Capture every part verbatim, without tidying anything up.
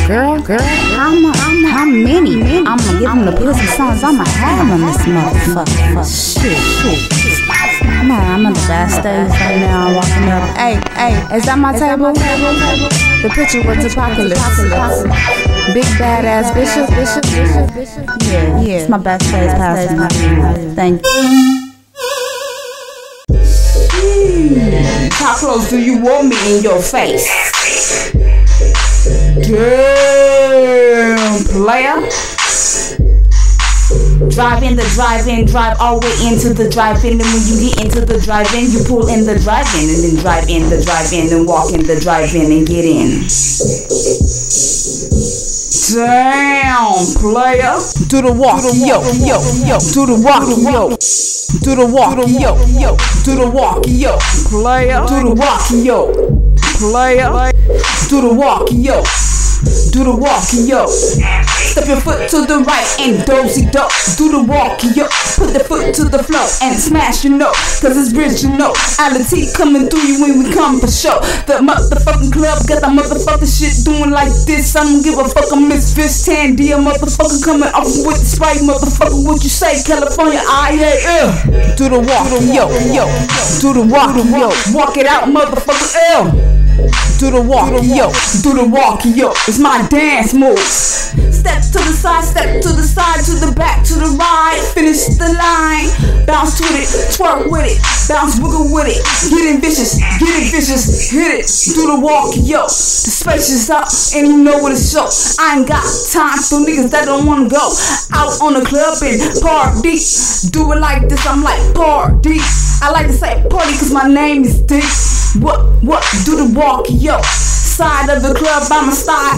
girl, girl, how, mu how many? I'ma give him the pussy songs, I'ma have him this motherfucker. Shit, shit. Man, I'm in the backstage right now, I'm walking up. Hey, hey, is that my table? The picture was Apocalypse. Big badass Bishop, Bishop, Bishop, Bishop. Yeah, yeah, it's my backstage pass. Thank you. How close do you want me in your face? Damn, player. Drive in the drive-in, drive all the way into the drive-in. And when you get into the drive-in, you pull in the drive-in. And then drive in the drive-in and walk in the drive-in and get in. Damn, player. Do the walk, yo, yo, yo. Do the walk, yo. Do the walk, yo, yo. Do the walk, yo, player. Do the walk, yo, player. Do the walk, yo. Do the walk, yo. Step your foot to the right and dozy do. Do the walk, yo. Put the foot to the floor and smash your note. Cause it's rich, you know. Reality coming through you when we come for show. The motherfucking club got the motherfucking shit doing like this. I don't give a fuck, I'm Miss Fish Tandy. A motherfucker coming off with the Sprite. Motherfucker, what you say? California, I hate uh. Do the walk, yo, yo. Do the walk, yo. Walk it out, motherfucker, L. Do the walk, yo. Do the walk, yo. It's my dance moves. Step to the side, step to the side, to the back, to the right. Finish the line. Bounce with it, twerk with it, bounce wiggle with it. Get it vicious, get it vicious, hit it. Do the walk, yo. The space is up, and you know what it's show. I ain't got time for niggas that don't wanna go out on the club and party. Do it like this, I'm like party. I like to say party cause my name is D. What, what, do the walk, yo. Side of the club, I'm a style.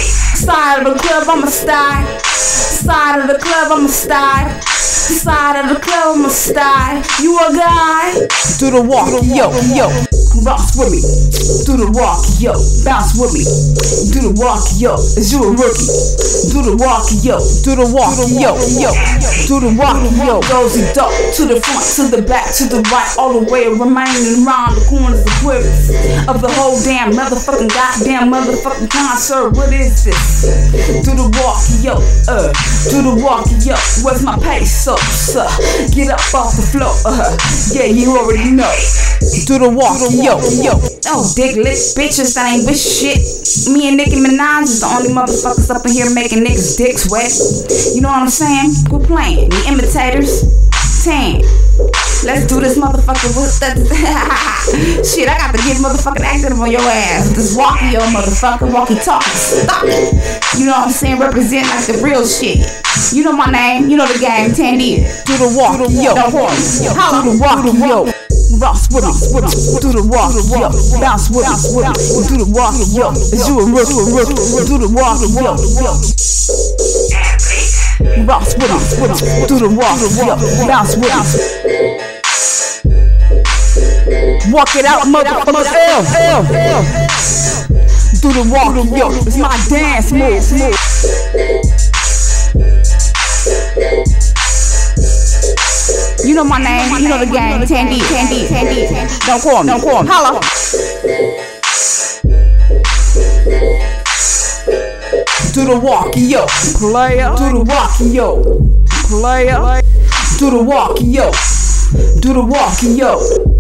Side of the club, I'm a style. Side of the club, I'm a style. Side of the club, I'm a style. You a guy? Do the walk, yo, yo. Bounce with me. Do the walk, yo. Bounce with me. Do the walk, yo. Is you a rookie? Do the walk, yo. Do the walk, yo, yo. Do the walk, yo. Dozy dope. To the front, to the back, to the right, all the way remaining around the corners and quivers of the whole damn motherfucking goddamn motherfucking concert. What is this? Do the walk, yo. Uh. Do the walk, yo. Where's my pesos? Uh. Get up off the floor. Uh. Yeah, you already know. Do the walk, yo, yo. Oh, dick lit bitches, that ain't bitch shit. Me and Nicki Minaj is the only motherfuckers up in here making niggas dicks wet. You know what I'm saying? Quit playing. The imitators. ten. Let's do this motherfucker with that. Shit, I got to get motherfucking active on your ass. This walkie, yo, motherfucker. Walkie talkie. Stop it. You know what I'm saying? Represent like the real shit. You know my name. You know the game. Tandy. Do the walk, yo. Do the walk, yo. Bounce with me, do the walk, yo. Bounce with me, do the walk, yo. Is you a rookie, rookie? Do the walk, yo. Bounce with me, do the walk, yo. Bounce with me. Walk it out, motherfucker. L, L, L. Do the walk, yo. It's my dance move. You know my name, you know the game. Tandy, Tandy, Tandy, Tandy. Don't call me, don't call me. Holla. Do the walk, yo. Player. Do the walk, yo. Player. Do the walk, yo. Do the walk, yo.